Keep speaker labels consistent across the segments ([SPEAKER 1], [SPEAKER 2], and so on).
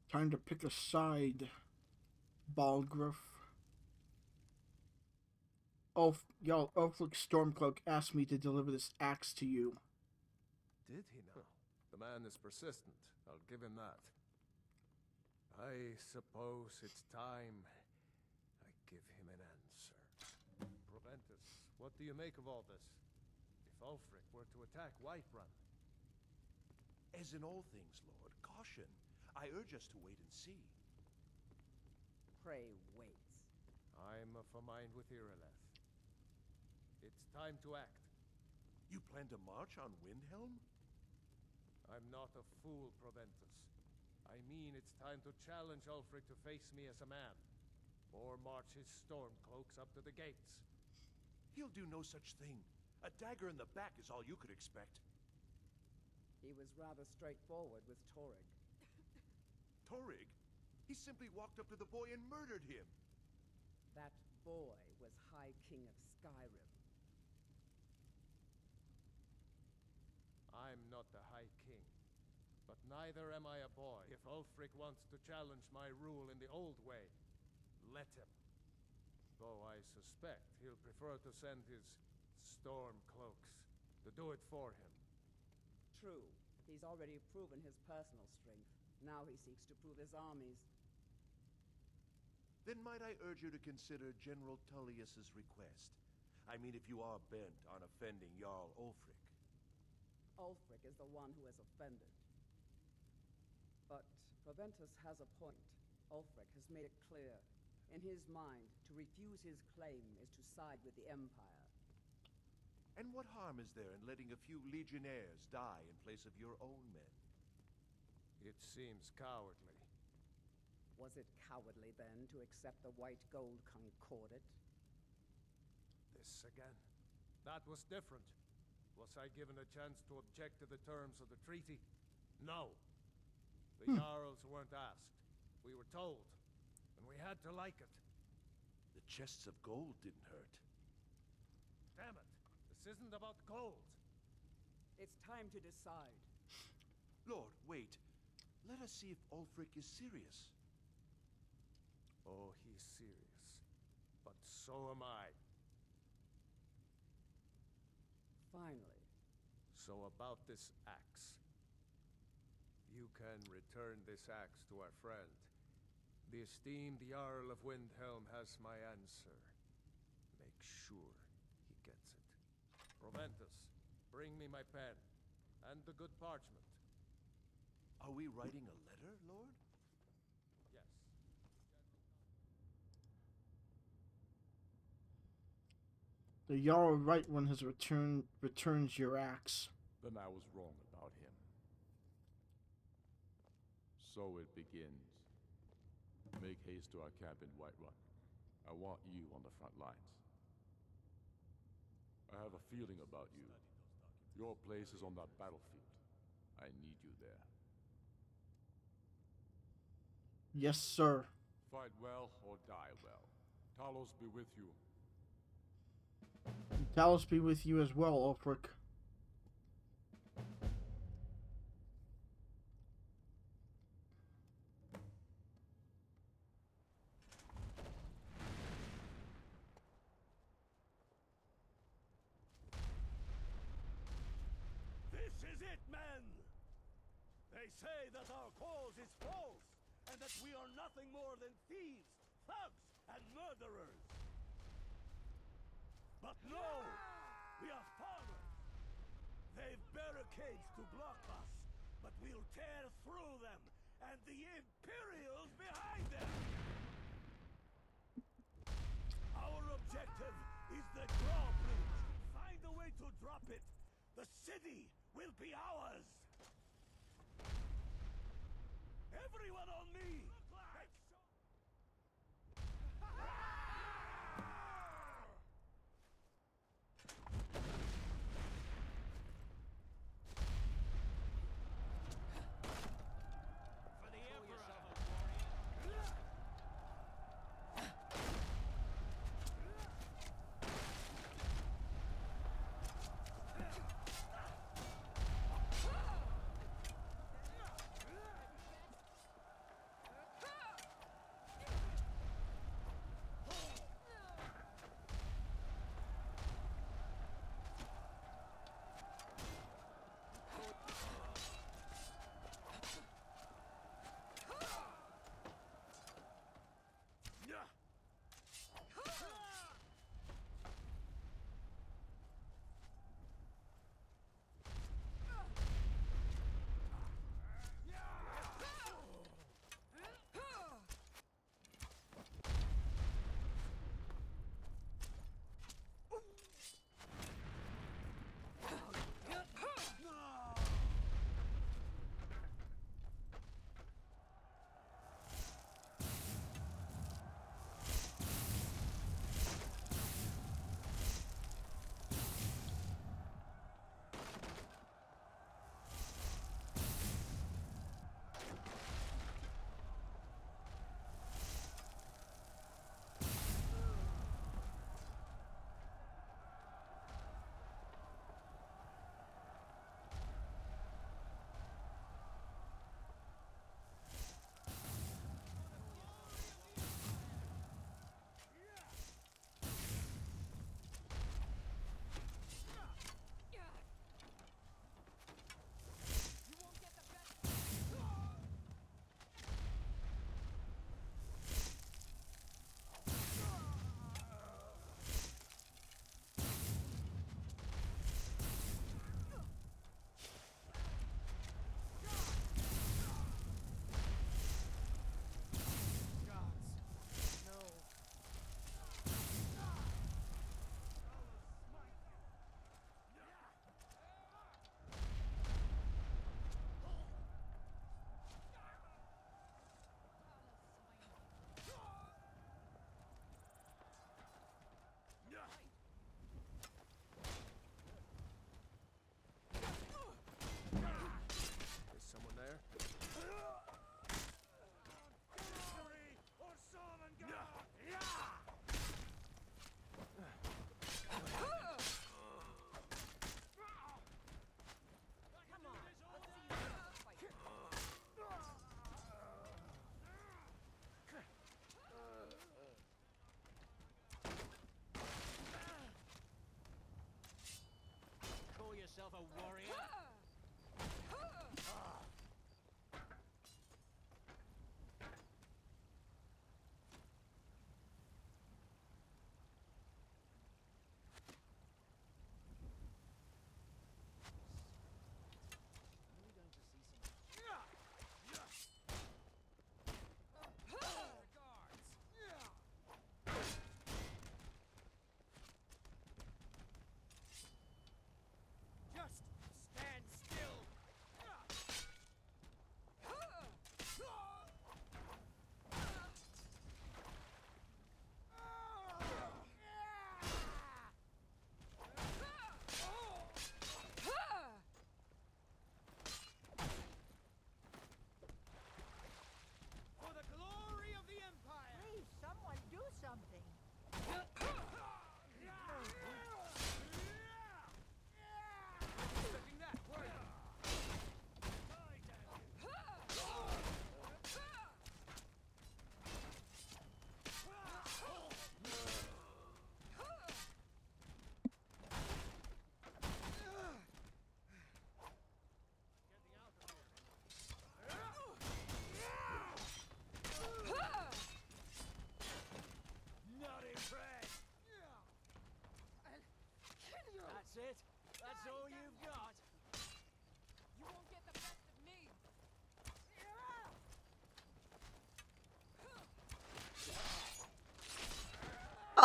[SPEAKER 1] Time to pick a side, Balgruuf. Y'all, Ulfric Stormcloak asked me to deliver this axe to you.
[SPEAKER 2] Did he now? The man is persistent. I'll give him that. I suppose it's time I give him an answer. Proventus, what do you make of all this? If Ulfric were to attack Whiterun?
[SPEAKER 3] As in all things, Lord, caution. I urge us to wait and see.
[SPEAKER 4] Pray wait.
[SPEAKER 2] I'm of a mind with Irileth. It's time to act.
[SPEAKER 3] You plan to march on Windhelm?
[SPEAKER 2] I'm not a fool, Proventus. I mean it's time to challenge Ulfric to face me as a man. Or march his Stormcloaks up to the gates.
[SPEAKER 3] He'll do no such thing. A dagger in the back is all you could expect.
[SPEAKER 4] He was rather straightforward with Torrig.
[SPEAKER 3] Torrig? He simply walked up to the boy and murdered him.
[SPEAKER 4] That boy was High King of Skyrim.
[SPEAKER 2] I'm not the High King. But neither am I a boy. If Ulfric wants to challenge my rule in the old way, let him. Though I suspect he'll prefer to send his Stormcloaks to do it for him.
[SPEAKER 4] True. He's already proven his personal strength. Now he seeks to prove his armies.
[SPEAKER 3] Then might I urge you to consider General Tullius's request? I mean, if you are bent on offending Jarl Ulfric.
[SPEAKER 4] Ulfric is the one who has offended. But Proventus has a point. Ulfric has made it clear. In his mind, to refuse his claim is to side with the Empire.
[SPEAKER 3] And what harm is there in letting a few legionnaires die in place of your own men?
[SPEAKER 2] It seems cowardly.
[SPEAKER 4] Was it cowardly, then, to accept the White Gold Concordat?
[SPEAKER 2] This again? That was different. Was I given a chance to object to the terms of the treaty? No. The Jarls weren't asked. We were told. And we had to like it.
[SPEAKER 3] The chests of gold didn't hurt.
[SPEAKER 2] Damn it! This isn't about gold!
[SPEAKER 4] It's time to decide.
[SPEAKER 3] Lord, wait. Let us see if Ulfric is serious.
[SPEAKER 2] Oh, he's serious. But so am I.
[SPEAKER 4] Finally.
[SPEAKER 2] So about this axe. You can return this axe to our friend. The esteemed Jarl of Windhelm has my answer. Make sure he gets it. Proventus, bring me my pen. And the good parchment.
[SPEAKER 3] Are we writing a letter, Lord?
[SPEAKER 2] Yes.
[SPEAKER 1] The Jarl of Whiterun has returns your axe.
[SPEAKER 5] Then I was wrong about him. So it begins. Make haste to our camp in Whiterun. I want you on the front lines. I have a feeling about you. Your place is on that battlefield. I need you there.
[SPEAKER 1] Yes, sir.
[SPEAKER 5] Fight well or die well. Talos be with you.
[SPEAKER 1] Talos be with you as well, Ulfric.
[SPEAKER 6] This is it, men! They say that our cause is false, and that we are nothing more than thieves, thugs, and murderers. But no! We are farmers! They've barricades to block us, but we'll tear through them, and the Imperials behind them! Our objective is the drawbridge. Find a way to drop it. The city will be ours! Everyone on me! For the Emperor!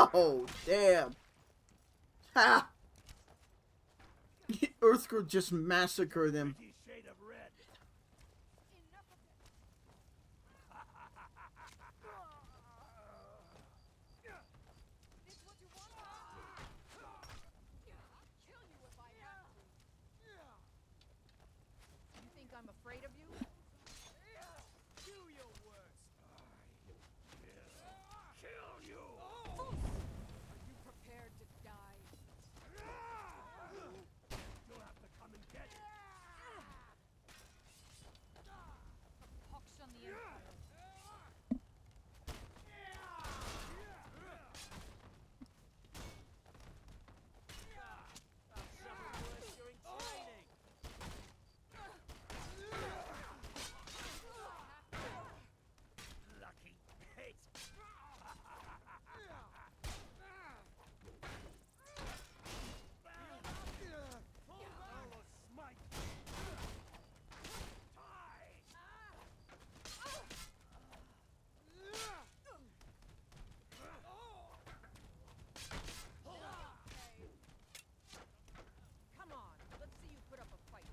[SPEAKER 1] Oh, damn. Ha! Earthquake just massacred them.
[SPEAKER 6] Pretty shade of red.
[SPEAKER 7] Enough of it. This what you want? I'll kill you if I have to. You think I'm afraid of you?
[SPEAKER 6] Do your worst. Kill you.
[SPEAKER 7] Are you prepared to die?
[SPEAKER 6] You'll have to come and get it.
[SPEAKER 7] Pox on the Empire.
[SPEAKER 6] Lucky pig. Full smite.
[SPEAKER 7] Come on, let's see you put up a fight.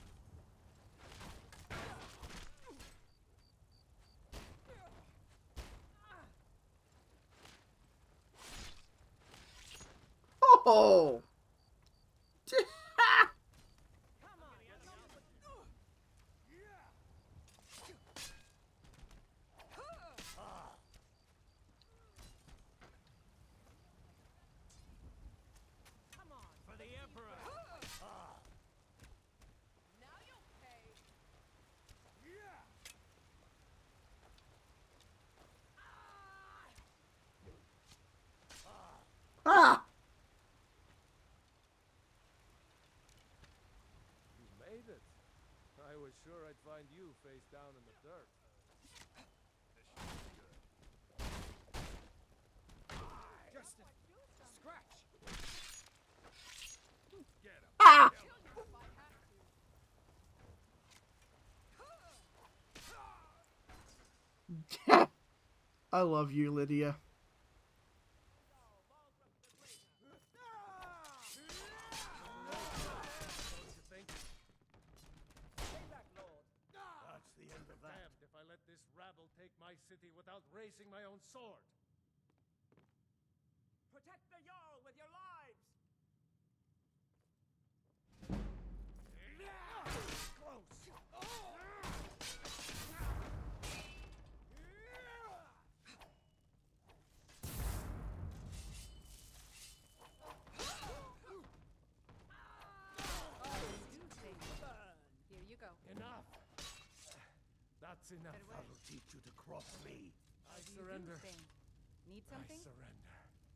[SPEAKER 1] Oh!
[SPEAKER 7] Come on, come on.
[SPEAKER 6] For the Emperor.
[SPEAKER 7] Now you'll pay.
[SPEAKER 1] Ah!
[SPEAKER 2] You made it. I was sure I'd find you face down in the dirt.
[SPEAKER 6] Just a scratch. Get him.
[SPEAKER 1] Ah!
[SPEAKER 7] Kill you if I have to.
[SPEAKER 1] I love you, Lydia.
[SPEAKER 6] That's the end of that.
[SPEAKER 2] Damned if I let this rabble take my city without raising my own sword.
[SPEAKER 6] Protect the Jarl with your lives! Close!
[SPEAKER 7] Here you go.
[SPEAKER 2] Enough! That's enough.
[SPEAKER 6] I will teach you to cross me.
[SPEAKER 2] I surrender.
[SPEAKER 7] Need
[SPEAKER 2] I
[SPEAKER 7] something?
[SPEAKER 2] surrender.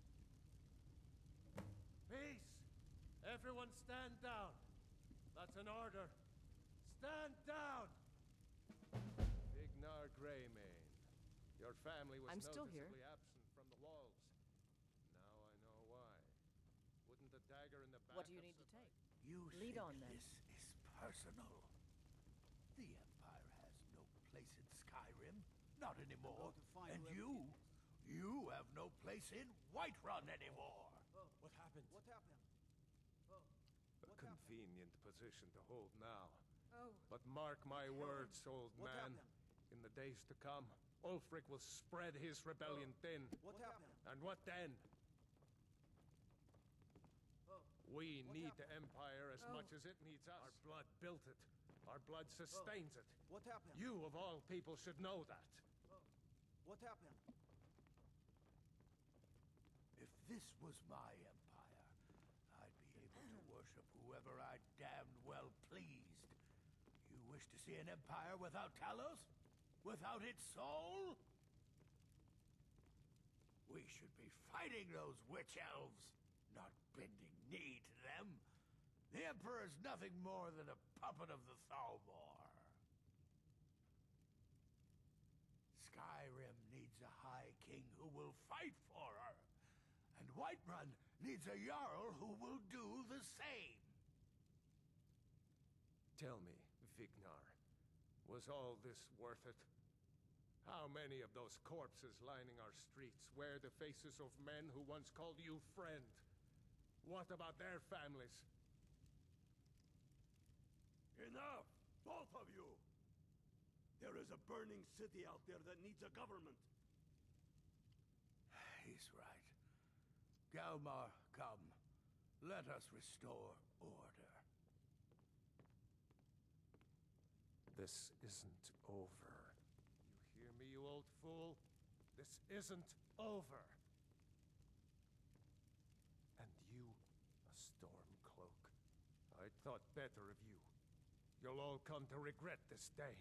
[SPEAKER 2] Peace! Everyone stand down. That's an order. Stand down! Vignar Greymane. Your family was
[SPEAKER 4] I'm still here.
[SPEAKER 2] noticeably absent from the walls. Now I know why. Wouldn't the dagger in the back
[SPEAKER 4] What do you
[SPEAKER 2] have
[SPEAKER 4] need to take?
[SPEAKER 6] You
[SPEAKER 4] Lead
[SPEAKER 6] think
[SPEAKER 4] on, then.
[SPEAKER 6] this is personal? The Empire has no place in Skyrim. Not anymore. And you have no place in Whiterun anymore.
[SPEAKER 2] What happened? What happened? A convenient position to hold now.
[SPEAKER 7] Oh.
[SPEAKER 2] But mark my words, old man. In the days to come, Ulfric will spread his rebellion thin.
[SPEAKER 8] What happened?
[SPEAKER 2] And what then? We need the Empire as much as it needs us. Our blood built it. Our blood sustains it.
[SPEAKER 8] What happened?
[SPEAKER 2] You, of all people, should know that.
[SPEAKER 8] What happened?
[SPEAKER 6] If this was my empire, I'd be able to worship whoever I damned well pleased. You wish to see an empire without Talos? Without its soul? We should be fighting those witch elves, not bending knee to them. The Emperor's nothing more than a puppet of the Thalmor. Skyrim needs a High King who will fight for her. And Whiterun needs a Jarl who will do the same.
[SPEAKER 2] Tell me, Vignar, was all this worth it? How many of those corpses lining our streets wear the faces of men who once called you friend? What about their families?
[SPEAKER 6] Enough! Both of you! There is a burning city out there that needs a government. He's right. Galmar, come. Let us restore order.
[SPEAKER 2] This isn't over. You hear me, you old fool? This isn't over. And you, a Stormcloak. I thought better of you. You'll all come to regret this day.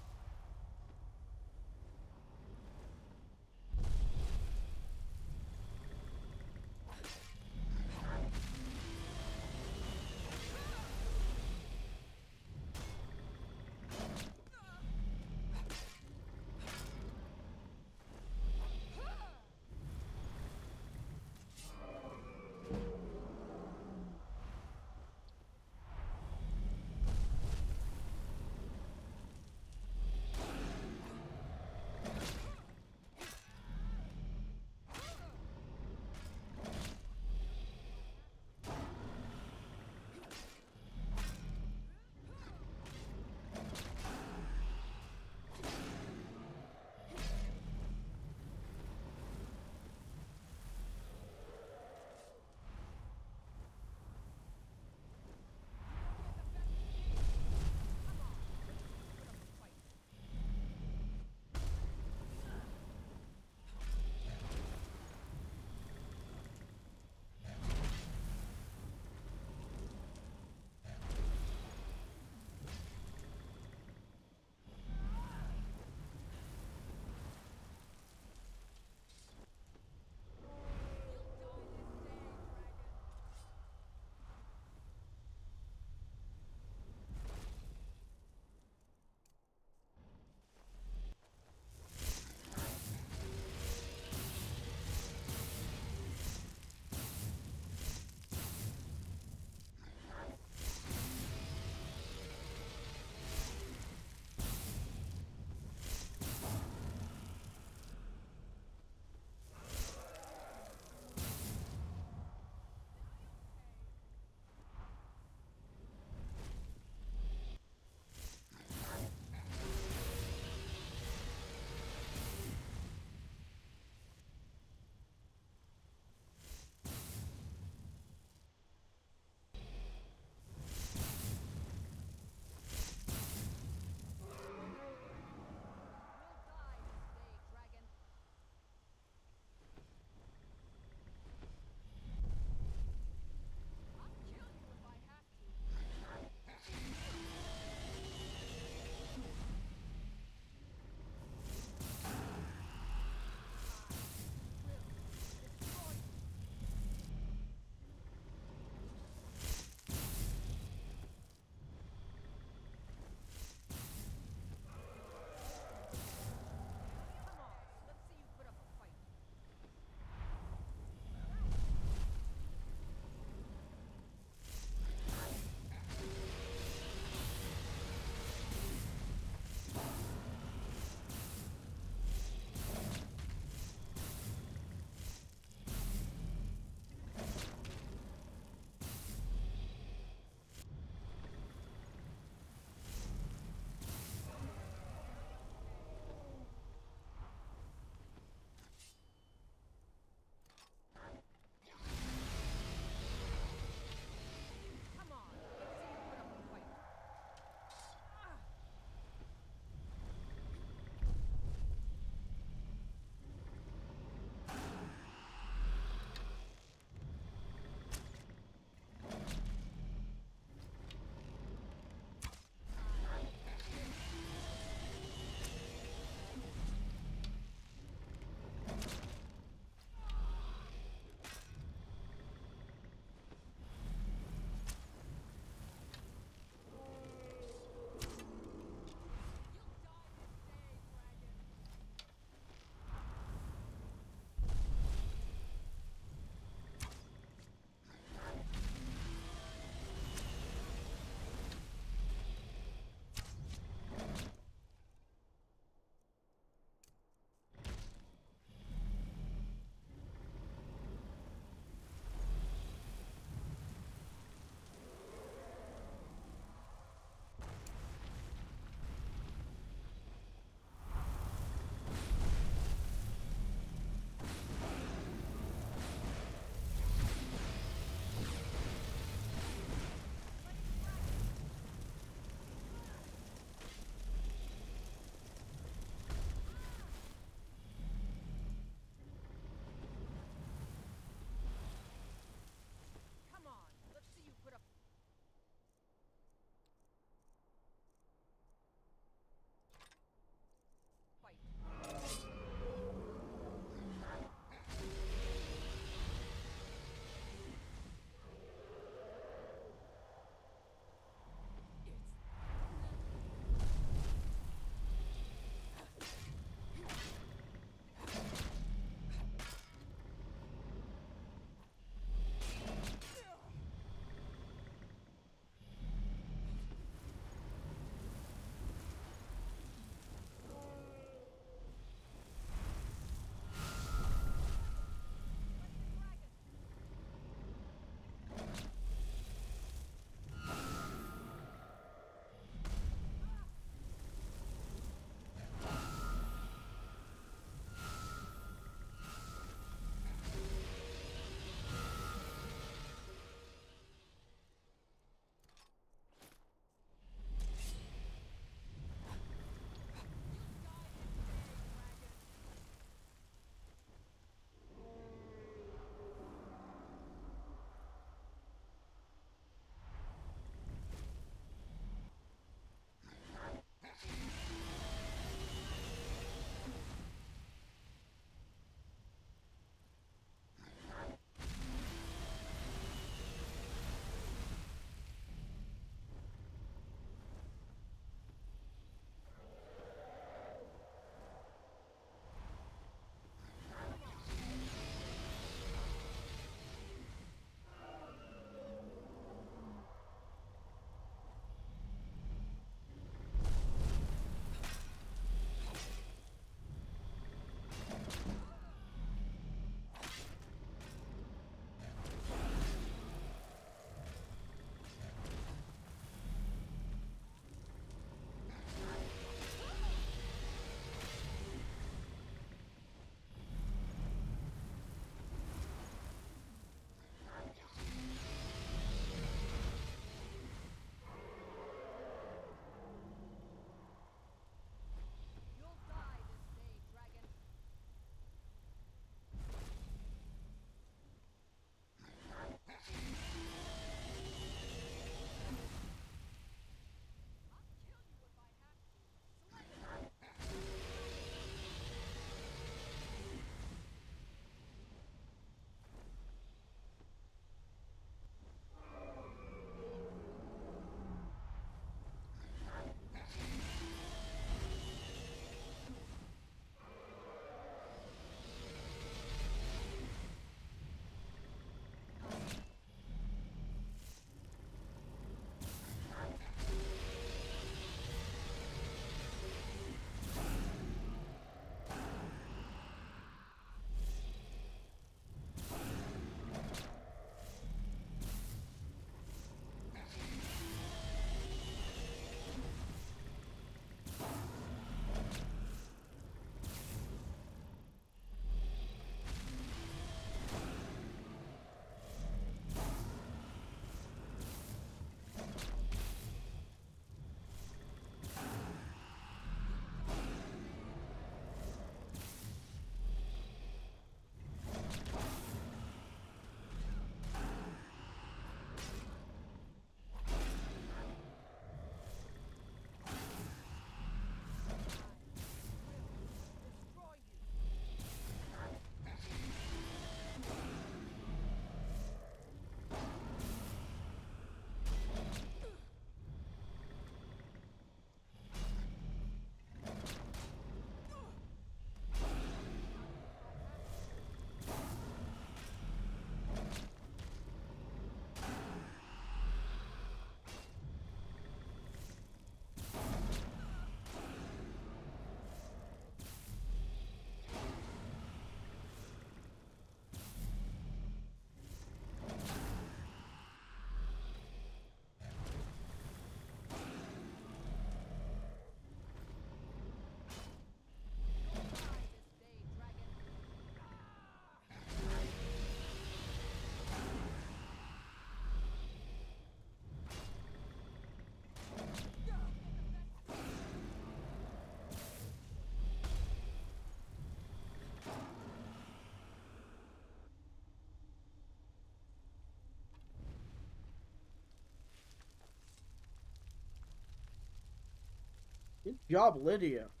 [SPEAKER 1] Good job, Lydia.